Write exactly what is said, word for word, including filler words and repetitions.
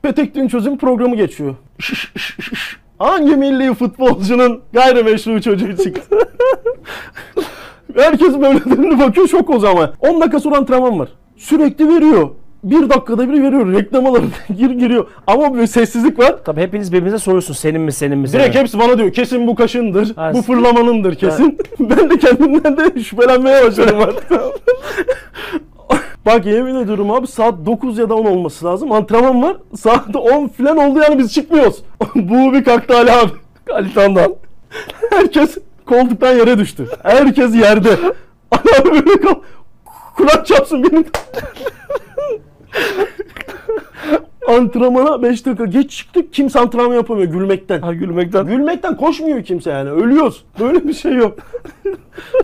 Petek çözüm programı geçiyor. Hangi milli futbolcunun gayrimeşru çocuğu çıktı? Herkes böyle dönüp bakıyor, şok o zaman. on dakika sonra antrenman var. Sürekli veriyor. Bir dakikada bir veriyor. Reklamaları gir giriyor. Ama bir sessizlik var. Tabii hepiniz birbirinize soruyorsun. Senin mi senin mi? Senin Direkt mi? hepsi bana diyor. Kesin bu kaşındır. Ha, bu fırlamanındır kesin. Ben de kendimden de şüphelenmeye başladım artık. Bak yemin ediyorum abi, saat dokuz ya da on olması lazım. Antrenman var. Saat on falan oldu yani, biz çıkmıyoruz. Bu bir kalktı Ali abi. Ali Tan'dan. Herkes koltuktan yere düştü. Herkes yerde. Ali abi böyle kal. Kulak çapsın benim. Antrenmana beş dakika geç çıktık. Kimse antrenman yapamıyor gülmekten. Ha, gülmekten. Gülmekten koşmuyor kimse yani. Ölüyoruz. Böyle bir şey yok.